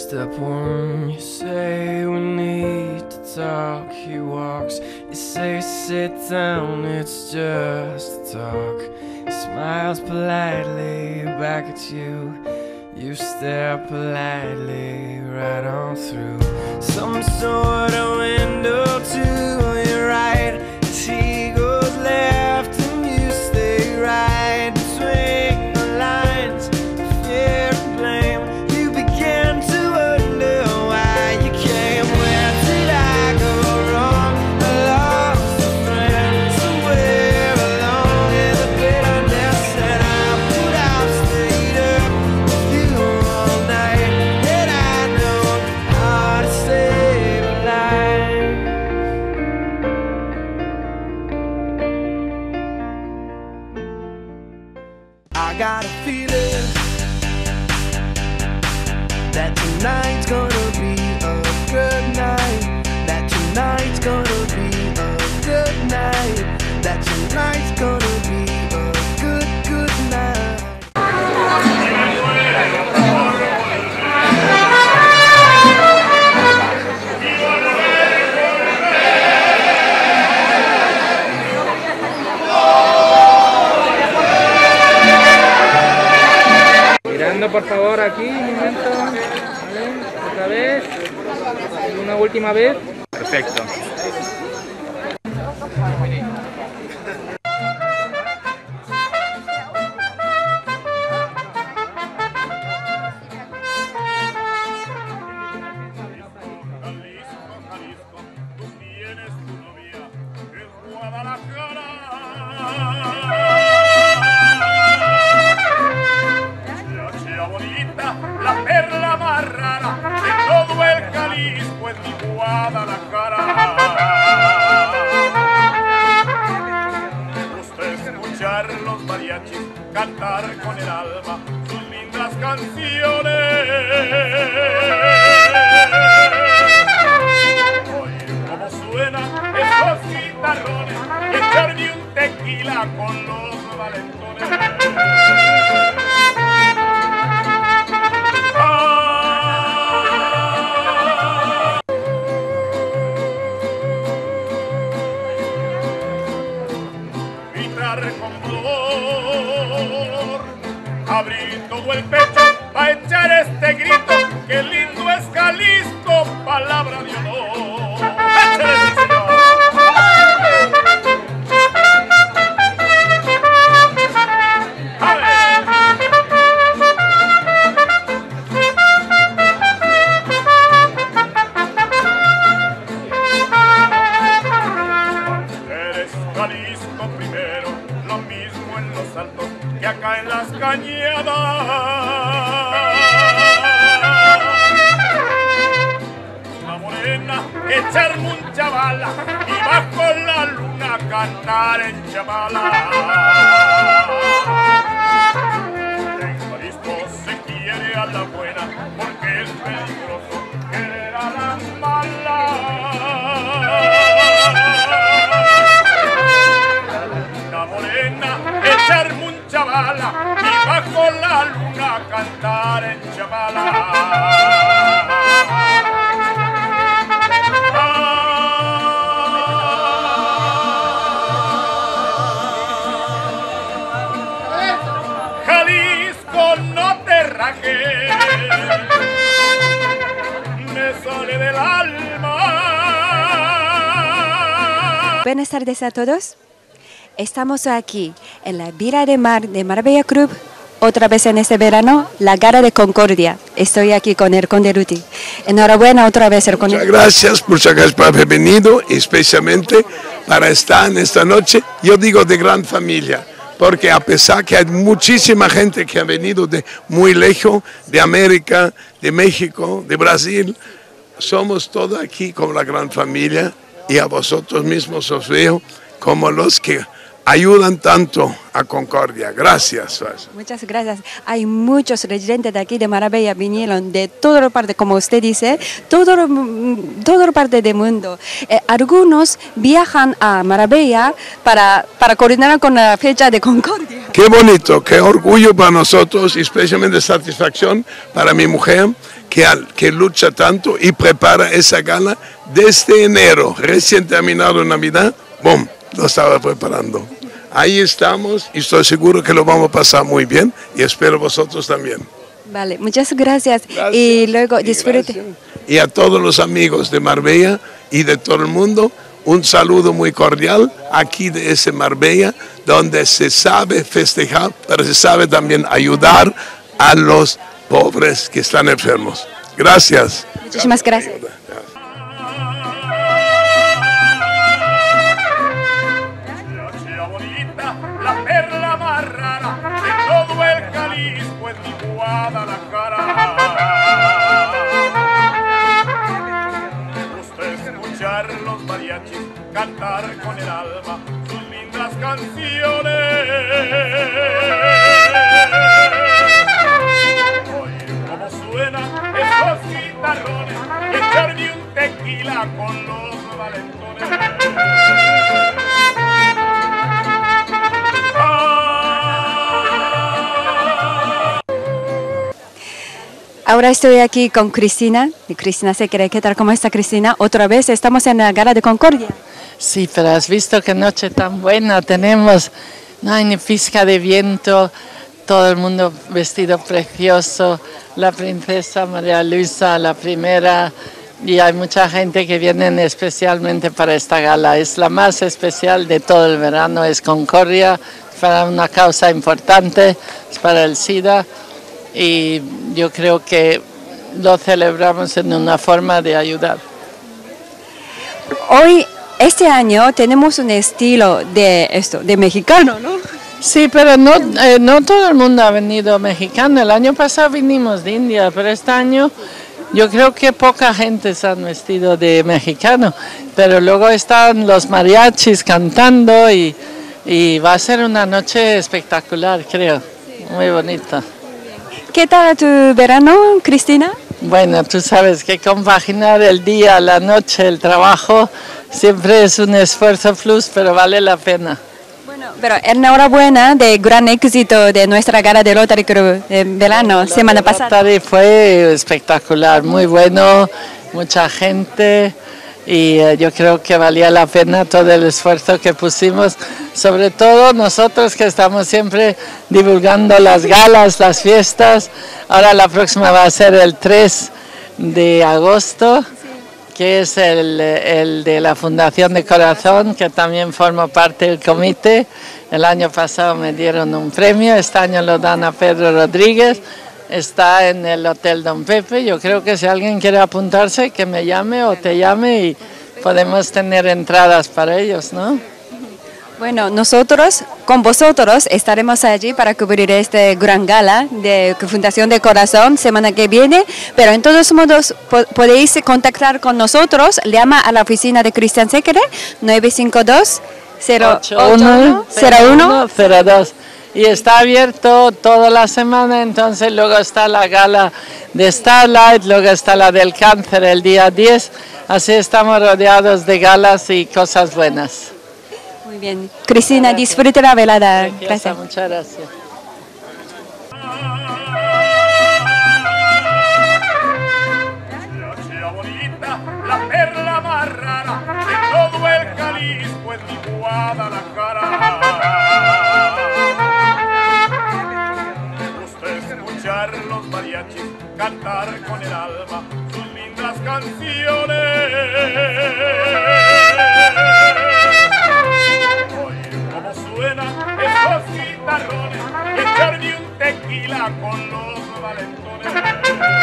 Step one, you say we need to talk. He walks, you say sit down, it's just talk. He smiles politely back at you. You stare politely right on through some sort of window to your right. As he goes left and you stay right between the lines of fear and blame. You began to wonder why you came. Where did I go wrong? I lost a friend somewhere along in the bitterness, and I would have stayed up with you all night. And I know how to save a life. I got a feeling that tonight's gonna be a good night. That tonight's gonna be a good night. That tonight's gonna be a good night. Mirando por favor aquí, un momento, ¿vale? Otra vez, y una última vez. Perfecto. La perla más rara de todo el Jalisco es mi Guadalajara. Me gusta escuchar los mariachis cantar con el alma sus lindas canciones. Oír cómo suenan esos guitarrones y echarme un tequila con los valentones. Con dolor, abrir todo el pecho pa' echar este grito, que lindo es Jalisco, palabra de honor. ¡Échale, mi señor! Eres Jalisco primero, lo mismo en los altos que acá en las cañadas. Una morena, echar mucha bala y bajo la luna cantar en Chamala. En Jalisco se quiere a la buena porque es peligroso querer a la mala. Morena, echar mucha bala y bajo la luna cantar en Chamala. Jalisco, no te rajes, me sale del alma. Buenas tardes a todos. Estamos aquí en la Villa de Mar de Marbella Club, otra vez en este verano, la Gara de Concordia. Estoy aquí con el Conde Ruti. Enhorabuena otra vez, el Conde. Muchas gracias por haber venido, especialmente para estar en esta noche, yo digo de gran familia, porque a pesar que hay muchísima gente que ha venido de muy lejos, de América, de México, de Brasil, somos todos aquí como la gran familia y a vosotros mismos os veo como los que ayudan tanto a Concordia. Gracias. Muchas gracias. Hay muchos residentes de aquí de Marbella, vinieron de toda la parte, como usted dice, toda la parte del mundo. Algunos viajan a Marbella para coordinar con la fecha de Concordia. Qué bonito, qué orgullo para nosotros, y especialmente satisfacción para mi mujer, que lucha tanto y prepara esa gala desde enero, recién terminado Navidad, ¡bum!, lo estaba preparando. Ahí estamos y estoy seguro que lo vamos a pasar muy bien y espero vosotros también. Vale, muchas gracias. Y luego disfrute. Y a todos los amigos de Marbella y de todo el mundo, un saludo muy cordial aquí de ese Marbella, donde se sabe festejar, pero se sabe también ayudar a los pobres que están enfermos. Gracias. Muchísimas gracias. La perla más rara de todo el Jalisco es mi Guadalajara. Me gusta escuchar los mariachis cantar con el alma sus lindas canciones. Oír cómo suenan esos guitarrones y echarme un tequila con los valentones. Ahora estoy aquí con Cristina. Y Cristina se cree. ¿Qué tal? ¿Cómo está Cristina? Otra vez estamos en la Gala de Concordia. Sí, pero has visto qué noche tan buena tenemos. No hay ni pizca de viento, todo el mundo vestido precioso, la princesa María Luisa, la primera, y hay mucha gente que viene especialmente para esta gala. Es la más especial de todo el verano, es Concordia, para una causa importante, es para el SIDA, y yo creo que lo celebramos en una forma de ayudar. Hoy, este año, tenemos un estilo de mexicano, ¿no? Sí, pero no todo el mundo ha venido mexicano. El año pasado vinimos de India, pero este año yo creo que poca gente se han vestido de mexicano. Pero luego están los mariachis cantando y va a ser una noche espectacular, creo. Muy bonita. ¿Qué tal tu verano, Cristina? Bueno, tú sabes que compaginar el día, la noche, el trabajo, siempre es un esfuerzo plus, pero vale la pena. Bueno, pero enhorabuena de gran éxito de nuestra gala de Rotary Club en verano, semana pasada. Rotary fue espectacular, muy bueno, mucha gente, y yo creo que valía la pena todo el esfuerzo que pusimos, sobre todo nosotros que estamos siempre divulgando las galas, las fiestas. Ahora la próxima va a ser el 3 de agosto, que es el de la Fundación de Corazón, que también formo parte del comité. El año pasado me dieron un premio, este año lo dan a Pedro Rodríguez. Está en el Hotel Don Pepe. Yo creo que si alguien quiere apuntarse, que me llame o te llame y podemos tener entradas para ellos, ¿no? Bueno, nosotros con vosotros estaremos allí para cubrir este gran gala de Fundación de Corazón semana que viene, pero en todos modos podéis contactar con nosotros, llama a la oficina de Cristian Sekere 952 0102. Y está abierto toda la semana, entonces luego está la gala de Starlight, luego está la del cáncer el día 10, así estamos rodeados de galas y cosas buenas. Muy bien. Cristina, disfrute la velada. Gracias. Muchas gracias. La perla más rara de todo el Jalisco es mi Guadalajara. Me gusta escuchar los mariachis cantar con el alma sus lindas canciones. Oír cómo suenan esos guitarrones y echarme un tequila con los valentones.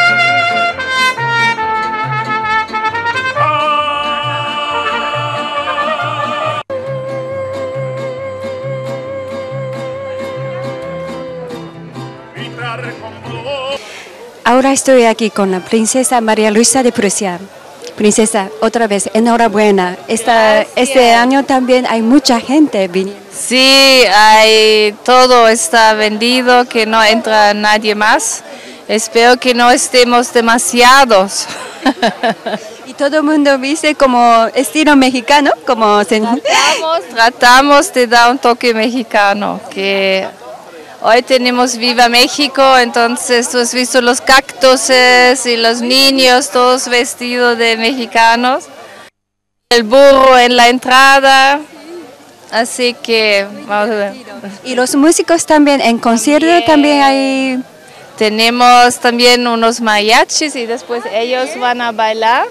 Ahora estoy aquí con la princesa María Luisa de Prusia. Princesa, otra vez, enhorabuena. Este año también hay mucha gente viniendo. Sí, todo está vendido, que no entra nadie más. Espero que no estemos demasiados. Y todo el mundo viste como estilo mexicano, como tratamos de dar un toque mexicano, que Hoy tenemos Viva México, entonces tú has visto los cactuses y los niños todos vestidos de mexicanos. El burro en la entrada, así que vamos a ver. Y los músicos también, en concierto también hay... Tenemos también unos mariachis y después ellos van a bailar.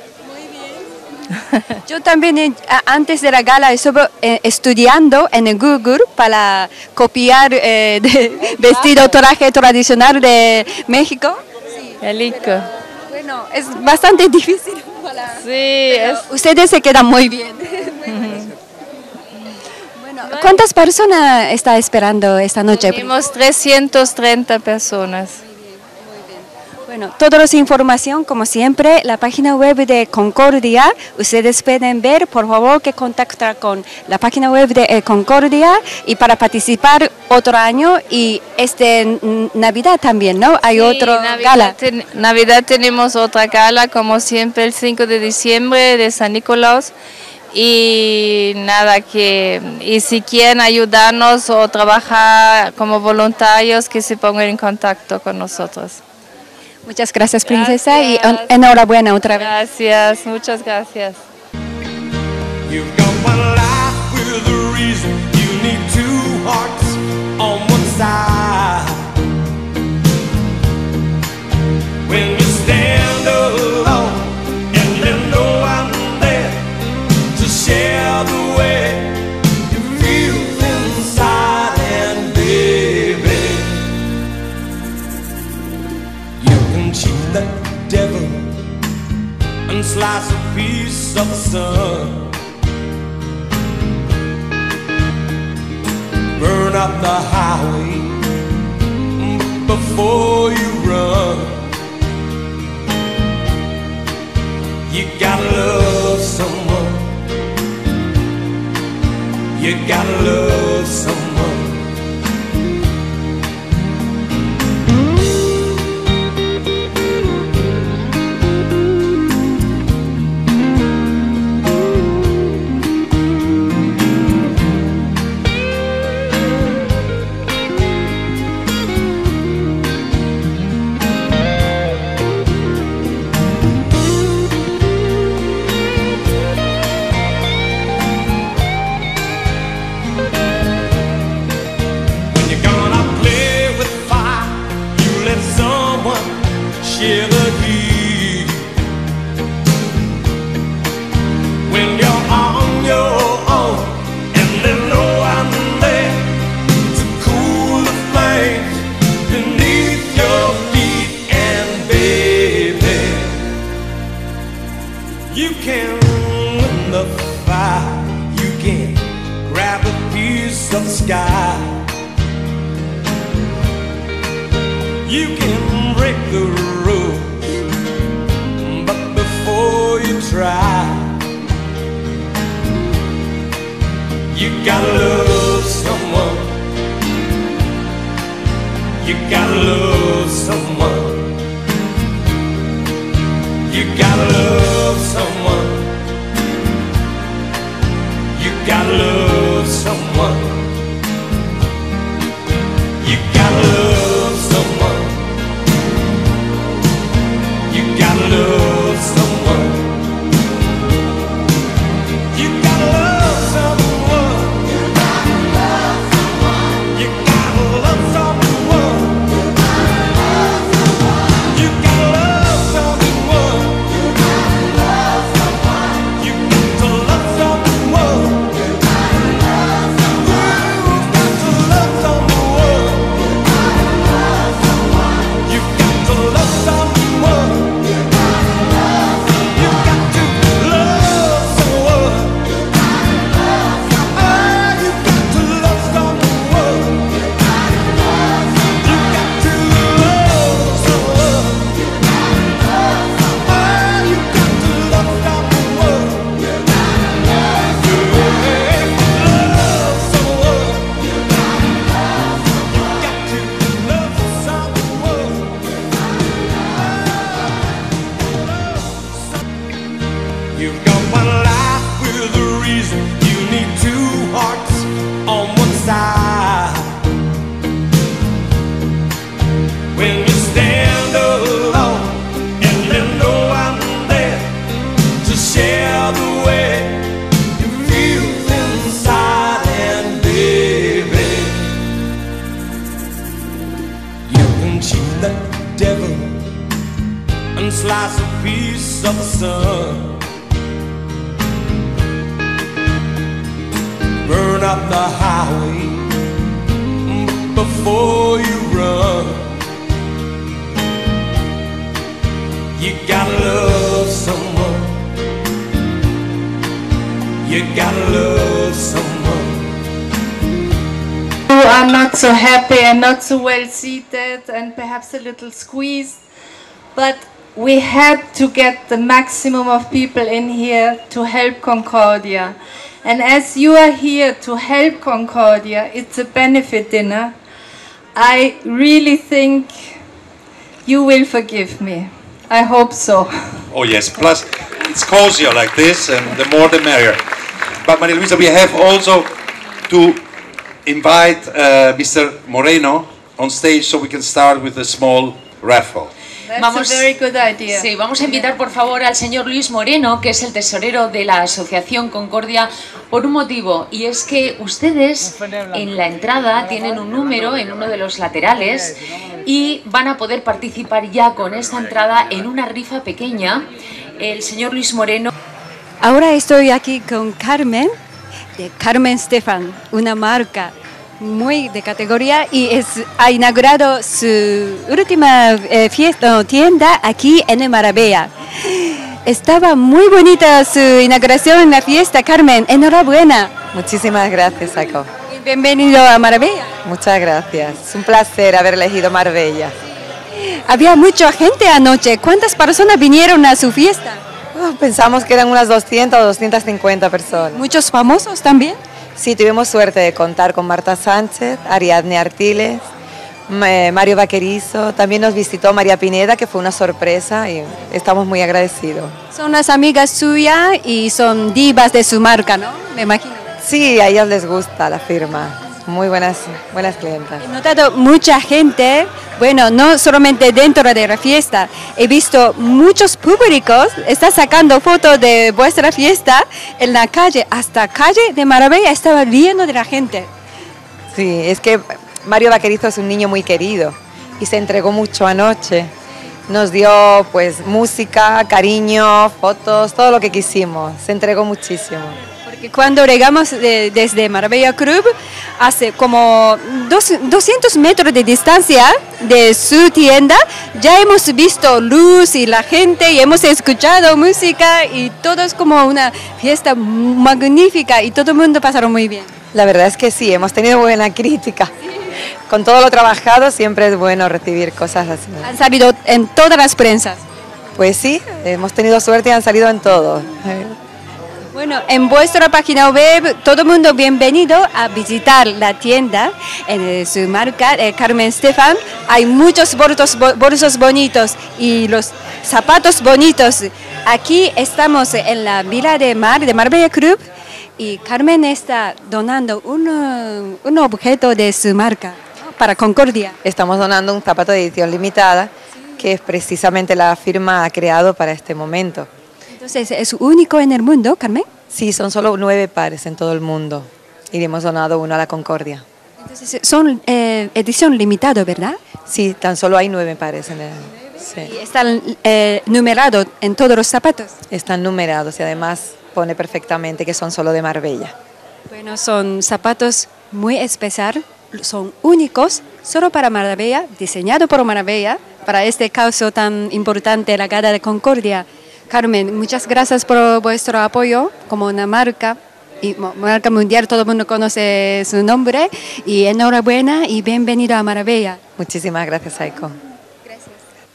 Yo también antes de la gala estuve estudiando en Google para copiar vestido, traje tradicional de México. Rico. Bueno, es bastante difícil. Sí, ustedes se quedan muy bien. Bueno, ¿cuántas personas está esperando esta noche? Tenemos 330 personas. Bueno, toda la información, como siempre, la página web de Concordia, ustedes pueden ver, por favor, que contactar con la página web de Concordia y para participar otro año y Navidad también, ¿no? Hay otro gala. Navidad tenemos otra gala, como siempre, el 5 de diciembre de San Nicolás. Y nada, y si quieren ayudarnos o trabajar como voluntarios, que se pongan en contacto con nosotros. Muchas gracias, princesa, y enhorabuena otra vez. Gracias, muchas gracias. You've got one life with a reason. You need two hearts on one side. When you stand alone and you know I'm there to share the way you feel inside, and baby, cheat the devil and slice a piece of the sun. Burn up the highway before you run. You gotta love someone. You gotta love someone. Share the heat. When you're on your own and they know I'm there to cool the flames beneath your feet, and baby, you can win the fight. You can grab a piece of the sky. You can break the rules, but before you try, you gotta love someone. You gotta love someone. You gotta love someone. You gotta love someone. You gotta love someone. You gotta love someone. You gotta love someone. You gotta love someone. You gotta love someone. You gotta love someone. You gotta love someone. You got to love someone. rays of the sun burn up the highway before you run. You gotta love someone. You gotta love someone. You are not so happy and not so well seated and perhaps a little squeezed, but we had to get the maximum of people in here to help Concordia. And as you are here to help Concordia, it's a benefit dinner. I really think you will forgive me. I hope so. Oh yes, plus it's cozier like this, and the more the merrier. But Maria Luisa, we have also to invite Mr. Moreno on stage so we can start with a small raffle. That's a very good idea. Sí, vamos a invitar por favor al señor Luis Moreno, que es el tesorero de la Asociación Concordia, por un motivo, y es que ustedes en la entrada tienen un número en uno de los laterales y van a poder participar ya con esta entrada en una rifa pequeña. El señor Luis Moreno. Ahora estoy aquí con Carmen, de Carmen Stefan, una marca muy de categoría y ha inaugurado su última tienda aquí en Marbella. Estaba muy bonita su inauguración en la fiesta, Carmen. Enhorabuena. Muchísimas gracias, Saco. Bienvenido a Marbella. Muchas gracias. Es un placer haber elegido Marbella. Había mucha gente anoche. ¿Cuántas personas vinieron a su fiesta? Pensamos que eran unas 200 o 250 personas. ¿Muchos famosos también? Sí, tuvimos suerte de contar con Marta Sánchez, Ariadne Artiles, Mario Vaquerizo. También nos visitó María Pineda, que fue una sorpresa y estamos muy agradecidos. Son las amigas suyas y son divas de su marca, ¿no? Me imagino. Sí, a ellas les gusta la firma. Muy buenas clientas. He notado mucha gente, bueno, no solamente dentro de la fiesta, he visto muchos públicos, está sacando fotos de vuestra fiesta en la calle, hasta calle de Marbella estaba lleno de la gente. Sí, es que Mario Vaquerizo es un niño muy querido y se entregó mucho anoche. Nos dio pues música, cariño, fotos, todo lo que quisimos, se entregó muchísimo. Cuando llegamos desde Marbella Club, hace como 200 metros de distancia de su tienda, ya hemos visto luz y la gente y hemos escuchado música y todo es como una fiesta magnífica y todo el mundo pasaron muy bien. La verdad es que sí, hemos tenido buena crítica. Con todo lo trabajado siempre es bueno recibir cosas así. Han salido en todas las prensas. Pues sí, hemos tenido suerte y han salido en todo. Bueno, en vuestra página web, todo el mundo bienvenido a visitar la tienda en su marca, Carmen Stefan. Hay muchos bolsos bonitos y los zapatos bonitos. Aquí estamos en la Villa de Mar, de Marbella Club, y Carmen está donando un objeto de su marca para Concordia. Estamos donando un zapato de edición limitada, que es precisamente la firma ha creado para este momento. Entonces, ¿es único en el mundo, Carmen? Sí, son solo 9 pares en todo el mundo y hemos donado uno a la Concordia. Entonces, son edición limitada, ¿verdad? Sí, tan solo hay 9 pares en el... Sí. ¿Y están numerados en todos los zapatos? Están numerados y además pone perfectamente que son solo de Marbella. Bueno, son zapatos muy especiales, son únicos, solo para Marbella, diseñado por Marbella, para este caso tan importante, la Gala de Concordia. Carmen, muchas gracias por vuestro apoyo como una marca, y marca mundial, todo el mundo conoce su nombre, y enhorabuena y bienvenido a Marbella. Muchísimas gracias, Aiko. Gracias.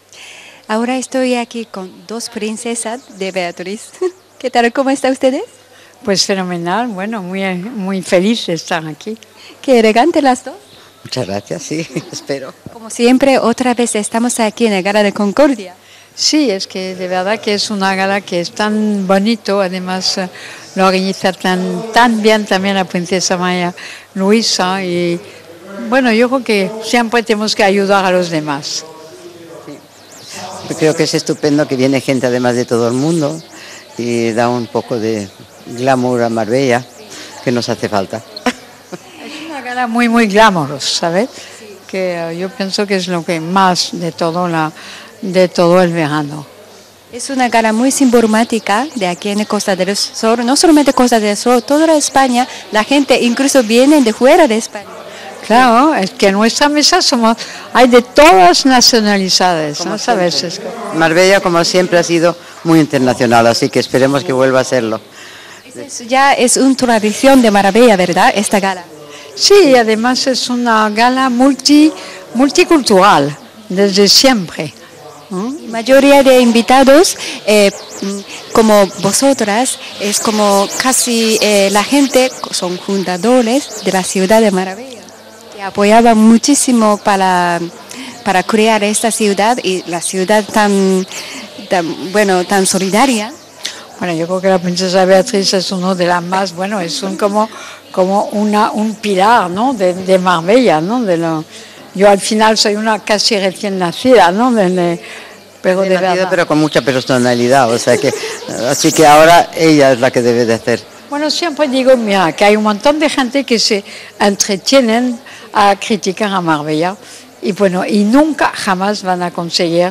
Ahora estoy aquí con 2 princesas de Beatriz. ¿Qué tal? ¿Cómo están ustedes? Pues fenomenal, bueno, muy feliz de estar aquí. Qué elegante las dos. Muchas gracias, sí, espero. Como siempre, otra vez estamos aquí en la Gala de Concordia. Sí, es que de verdad que es una gala que es tan bonito, además lo organiza tan bien también la princesa María Luisa y bueno, yo creo que siempre tenemos que ayudar a los demás. Sí. Yo creo que es estupendo que viene gente además de todo el mundo y da un poco de glamour a Marbella que nos hace falta. Es una gala muy glamorosa, ¿sabes? Sí. Que yo pienso que es lo que más de todo el verano. Es una gala muy simbomática de aquí en Costa del Sol, no solamente Costa del Sol, toda España, la gente incluso viene de fuera de España. Claro, es que en nuestra mesa hay de todas nacionalidades, ¿no? ¿Sabes? Marbella, como siempre, ha sido muy internacional, así que esperemos que vuelva a serlo. Ya es una tradición de Marbella, ¿verdad? Esta gala. Sí, además es una gala multicultural, desde siempre. La mayoría de invitados, como vosotras, es como casi la gente, son fundadores de la ciudad de Marbella, que apoyaban muchísimo para crear esta ciudad y la ciudad tan solidaria. Bueno, yo creo que la princesa Beatriz es uno de las más, bueno, es como un pilar, ¿no? de Marbella, ¿no? Yo al final soy una casi recién nacida, ¿no? Pero de verdad. Pero con mucha personalidad, o sea que, así que ahora ella es la que debe de hacer. Bueno, siempre digo, mira, que hay un montón de gente que se entretienen a criticar a Marbella y bueno, y nunca jamás van a conseguir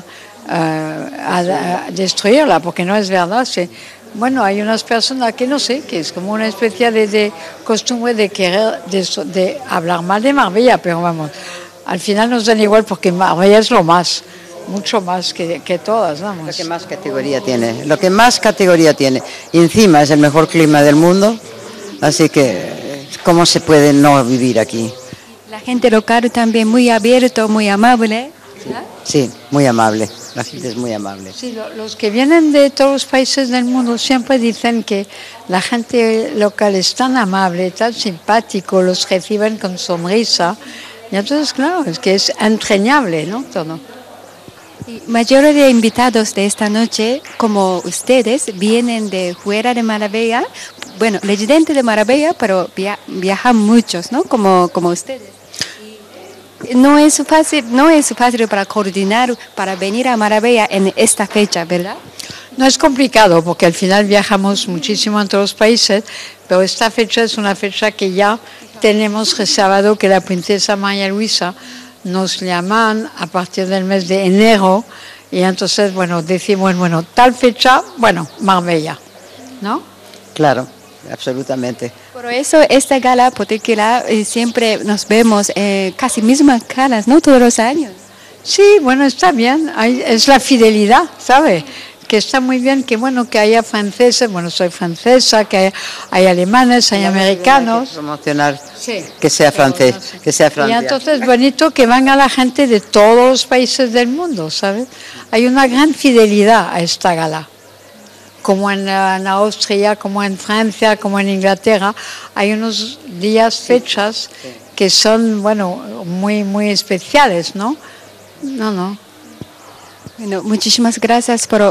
a destruirla, porque no es verdad. Bueno, hay unas personas que no sé, que es como una especie de costumbre de querer de hablar mal de Marbella, pero vamos, al final nos dan igual porque Marbella es lo más, mucho más que todas, vamos. Lo que más categoría tiene, y encima es el mejor clima del mundo, así que ¿cómo se puede no vivir aquí? La gente local también muy abierto, muy amable. Sí, muy amable, la gente es muy amable. Sí, los que vienen de todos los países del mundo siempre dicen que la gente local es tan amable, tan simpático, los reciben con sonrisa, y entonces claro, es que es entrañable, ¿no? Todo. La mayoría de invitados de esta noche, como ustedes, vienen de fuera de Marbella, bueno, residentes de Marbella, pero viajan muchos, ¿no? Como ustedes. No es fácil para coordinar, para venir a Marbella en esta fecha, ¿verdad? No es complicado porque al final viajamos muchísimo en todos los países, pero esta fecha es una fecha que ya tenemos reservado, que la princesa María Luisa nos llaman a partir del mes de enero y entonces, bueno, decimos, bueno, tal fecha, bueno, Marbella, ¿no? Claro, absolutamente. Por eso esta gala, porque siempre nos vemos casi mismas caras, ¿no? Todos los años. Sí, bueno, está bien, es la fidelidad, ¿sabe? Que está muy bien, que bueno, que haya franceses, bueno, soy francesa, que hay alemanes, hay americanos. Promocionar sí, que sea francés, que sea Francia. Y entonces es bonito que venga la gente de todos los países del mundo, ¿sabes? Hay una gran fidelidad a esta gala. Como en Austria, como en Francia, como en Inglaterra, hay unos días, fechas que son, bueno, muy, muy especiales, ¿no? No. Bueno, muchísimas gracias por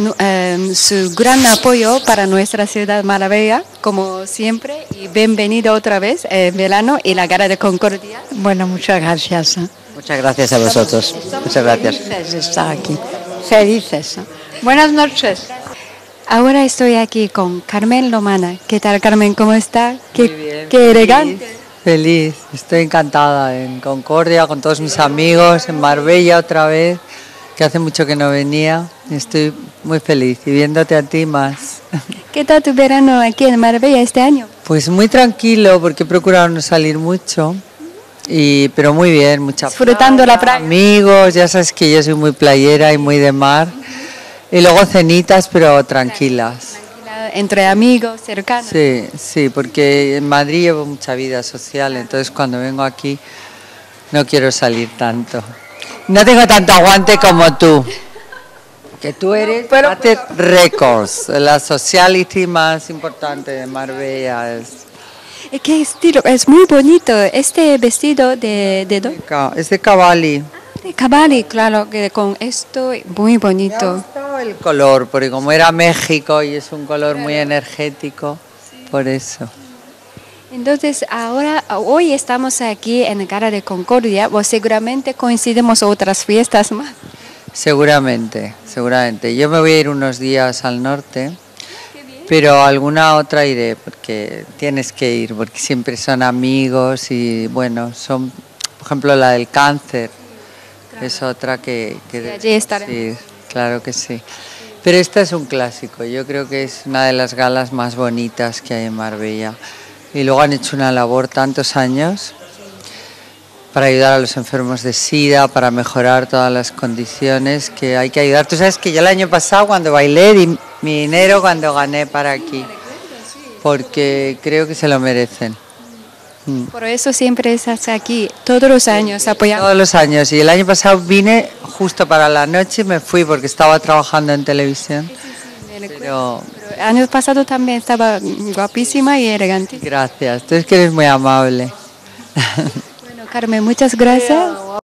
su gran apoyo para nuestra ciudad Marbella, como siempre, y bienvenido otra vez en verano y la Gala de Concordia. Bueno, muchas gracias. Muchas gracias a vosotros. Muchas gracias. Felices de estar aquí. Felices. Buenas noches. Ahora estoy aquí con Carmen Lomana. ¿Qué tal, Carmen? ¿Cómo está? Muy bien, qué elegante. Feliz, estoy encantada en Concordia, con todos mis amigos, en Marbella otra vez, que hace mucho que no venía. Estoy muy feliz y viéndote a ti más. ¿Qué tal tu verano aquí en Marbella este año? Pues muy tranquilo, porque he procurado no salir mucho, pero muy bien, mucha disfrutando la playa. Amigos, ya sabes que yo soy muy playera y muy de mar. Y luego cenitas, pero tranquilas. Entre amigos, cercanos. Sí, porque en Madrid llevo mucha vida social, entonces cuando vengo aquí no quiero salir tanto. No tengo tanto aguante como tú, que tú eres Pater Records, la sociality más importante de Marbella. ¿Qué estilo? Es muy bonito. Este vestido de ¿dónde? Es de Cavalli. De Cavalli, claro, que con esto muy bonito. El color, porque como era México y es un color muy energético, por eso. Entonces, hoy estamos aquí en Gala de Concordia, pues seguramente coincidimos otras fiestas más. Seguramente. Yo me voy a ir unos días al norte, pero alguna otra iré, porque tienes que ir, porque siempre son amigos y bueno, son, por ejemplo, la del cáncer, es otra que allí estaremos. Sí, claro que sí. Pero esta es un clásico, yo creo que es una de las galas más bonitas que hay en Marbella. Y luego han hecho una labor tantos años para ayudar a los enfermos de SIDA, para mejorar todas las condiciones que hay que ayudar. Tú sabes que yo el año pasado cuando bailé di mi dinero cuando gané para aquí, porque creo que se lo merecen. Por eso siempre estás aquí, todos los años apoyando. Todos los años, y el año pasado vine justo para la noche y me fui porque estaba trabajando en televisión. Pero el año pasado también estaba guapísima y elegante. Gracias, tú es que eres muy amable. Bueno, Carmen, muchas gracias.